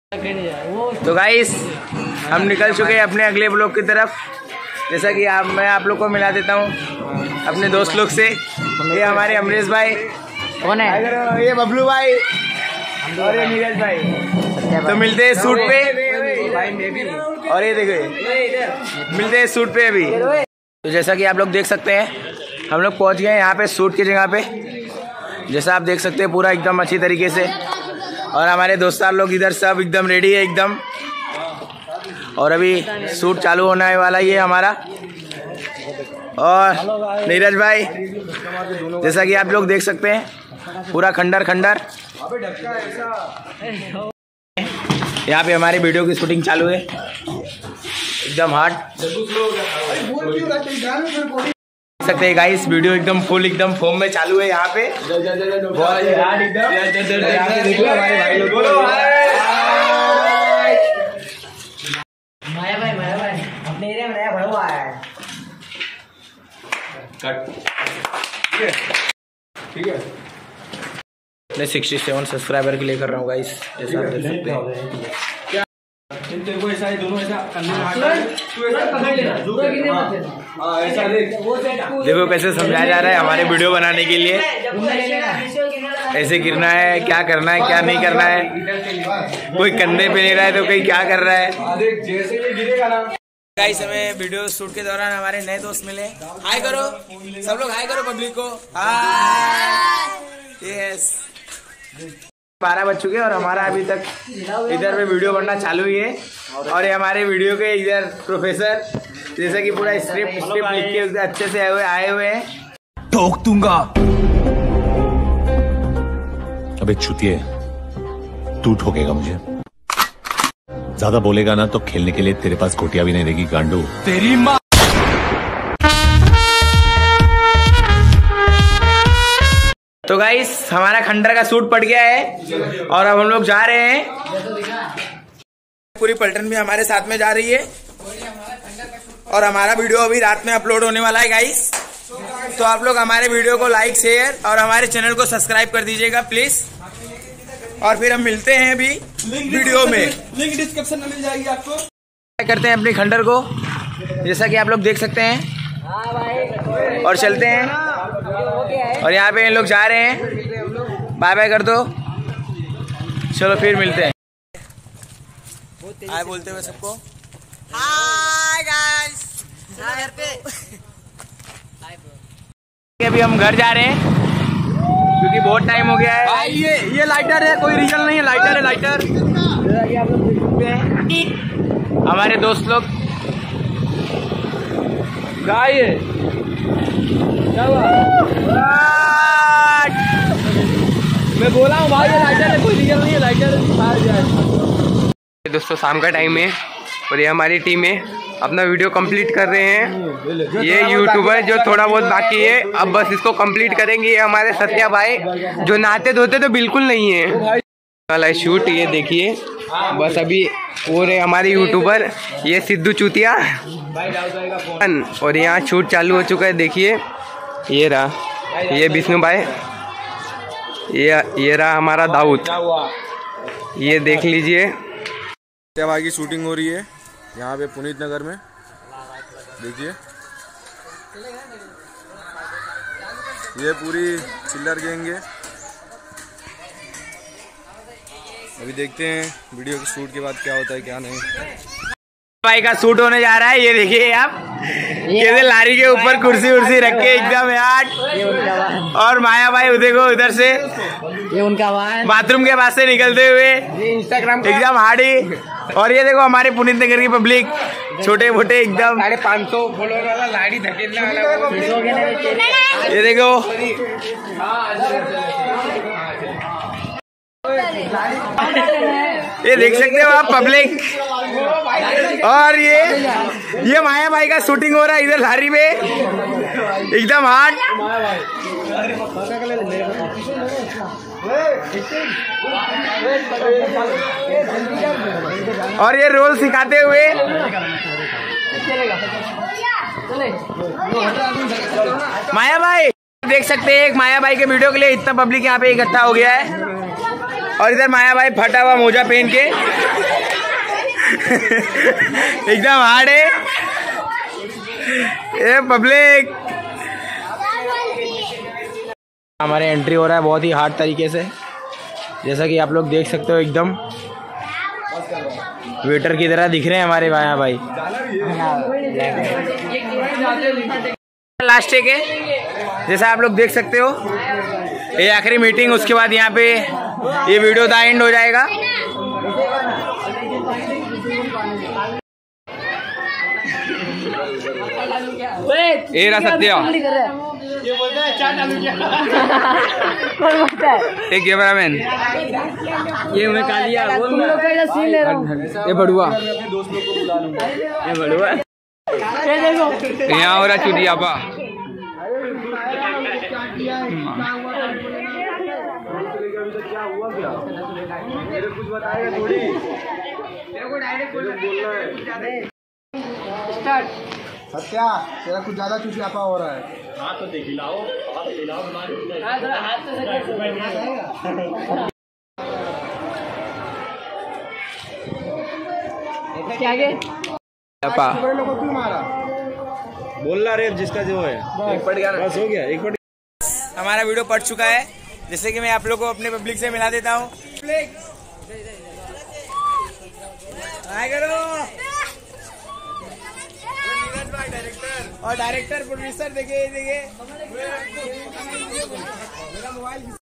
तो गाइस हम निकल चुके हैं अपने अगले ब्लॉग की तरफ। जैसा कि मैं आप लोग को मिला देता हूँ अपने दोस्त लोग से। ये हमारे अमरीश भाई, कौन है ये बबलू भाई और ये नीरज भाई। तो मिलते हैं सूट पे और ये देखो मिलते हैं सूट पे अभी। तो जैसा कि आप लोग देख सकते हैं हम लोग पहुँच गए हैं यहाँ पे सूट की जगह पे। जैसा आप देख सकते हैं पूरा एकदम अच्छी तरीके से। और हमारे दोस्तार लोग इधर सब एकदम रेडी है एकदम। और अभी शूट चालू होने वाला ही है हमारा। और नीरज भाई जैसा कि आप लोग देख सकते हैं पूरा खंडर खंडर। यहाँ पे हमारी वीडियो की शूटिंग चालू है एकदम हार्ड। देख सकते हैं गाइस वीडियो एकदम फुल एकदम फॉर्म में चालू है यहाँ पे। बहुत हार्ड एकदम। देखो हमारे भाई लोग माया भाई अपने एरिया में नया भड़वा आया है। ठीक है मैं 67 सब्सक्राइबर के लिए कर रहा हूँ गाइस। जैसा आप देख सकते हैं देखो ऐसा है दोनों ऐसा करने में आता है। तू ऐसा पकड़ लेना ऐसा देख। देखो कैसे समझाया जा रहा है हमारे वीडियो बनाने के लिए। ऐसे गिरना है, क्या करना है क्या नहीं करना है। कोई कंधे पे ले रहा है तो कोई क्या कर रहा है। जैसे ये गिरेगा ना गाइस। हमें वीडियो शूट के दौरान हमारे नए दोस्त मिले। हाय करो सब लोग, हाय करो पब्लिक को। यस 12 बज चुके और हमारा अभी तक इधर में वीडियो बनना चालू ही है। और ये हमारे वीडियो के इधर प्रोफेसर जैसे कि पूरा स्क्रिप्ट लिख के अच्छे से आए हुए हैं। ठोक दूंगा। अबे चुतिए तू ठोकेगा मुझे। ज्यादा बोलेगा ना तो खेलने के लिए तेरे पास गोटियां भी नहीं रहेगी गांडू तेरी माँ। तो गाइस हमारा खंडर का सूट पड़ गया है और अब हम लोग जा रहे हैं। पूरी पलटन भी हमारे साथ में जा रही है और हमारा वीडियो अभी रात में अपलोड होने वाला है गाइस। तो आप लोग हमारे वीडियो को लाइक शेयर और हमारे चैनल को सब्सक्राइब कर दीजिएगा प्लीज। और फिर हम मिलते हैं अभी वीडियो में। लिंक डिस्क्रिप्शन में मिल जाएगी आपको। करते हैं अपने खंडर को जैसा कि आप लोग देख सकते हैं और चलते हैं। और यहाँ पे इन लोग जा रहे हैं। बाय बाय कर दो। चलो फिर मिलते हैं। हाय बोलते हुए सबको हाय गाइस। घर पे अभी हम घर जा रहे हैं क्योंकि बहुत टाइम हो गया है। भाई ये लाइटर है, कोई रियल नहीं है, लाइटर है लाइटर। जैसा कि आप लोग देख सकते हैं हमारे दोस्त लोग गाय मैं बोला हूँ भाई ये लाइटर है, कोई रियल नहीं है लाइटर। दोस्तों शाम का टाइम है और ये हमारी टीम है अपना वीडियो कंप्लीट कर रहे हैं। ये यूट्यूबर जो थोड़ा बहुत बाकी है अब बस इसको कंप्लीट करेंगे। ये हमारे सत्या भाई जो नहाते धोते तो बिल्कुल नहीं है वाला शूट। ये देखिए बस अभी वो रहे हमारे यूट्यूबर ये सिद्धू चूतिया। और यहाँ शूट चालू हो चुका है। देखिए ये रहा ये विष्णु भाई, ये रहा हमारा दाऊद। ये देख लीजिए सत्या भाई की शूटिंग हो रही है यहाँ पे पुनीत नगर में। देखिए ये पूरी चिल्लर गैंग है। अभी देखते हैं वीडियो के शूट के बाद क्या होता है क्या नहीं। भाई का शूट होने जा रहा है। ये देखिए आप कैसे लारी के ऊपर कुर्सी उर्सी रख के एकदम यार। और माया भाई देखो उधर से ये उनका बाथरूम के पास से निकलते हुए इंस्टाग्राम एकदम हार्डी। और ये देखो हमारे पुनीत नगर की पब्लिक छोटे मोटे एकदम 550 फॉलोअर वाला लाड़ी धकेलने वाला। ये देखो ये देख सकते हो आप पब्लिक। और ये माया भाई का शूटिंग हो रहा है इधर लारी में एकदम हार्ड। और ये रोल सिखाते हुए माया भाई देख सकते हैं। एक माया भाई के वीडियो के लिए इतना पब्लिक यहाँ पे इकट्ठा हो गया है। और इधर माया भाई फटा हुआ मोजा पहन के एकदम हार्ड है। ए पब्लिक, हमारे एंट्री हो रहा है बहुत ही हार्ड तरीके से, जैसा कि आप लोग देख सकते हो। एकदम वेटर की तरह दिख रहे हैं हमारे माया भाई। लास्ट एक है, जैसा आप लोग देख सकते हो। ये आखिरी मीटिंग, उसके बाद यहाँ पे ये वीडियो दा एंड हो जाएगा। ये रहा सत्या, एक कैमरामैन, ये मैं कालिया, ये बड़ुआ, ये बड़ुआ, यहाँ हो रहा चुटियापा। क्या हुआ क्या? मेरे कुछ बताएगा थोड़ी, तेरे को डायरेक्ट बोलना है। स्टार्ट। सत्या, तेरा कुछ ज्यादा चुटियापा हो रहा है। हाँ तो देख लाओ, हाथ हिलाओ, हाथ से क्या आगे? क्यों मारा? बोलना रे जिसका जो है, एक पट गया, बस हो गया, एक पट। हमारा वीडियो पड़ चुका है, जैसे कि मैं आप लोगों को अपने पब्लिक से मिला देता हूँ। डायरेक्टर और डायरेक्टर प्रोड्यूसर देखे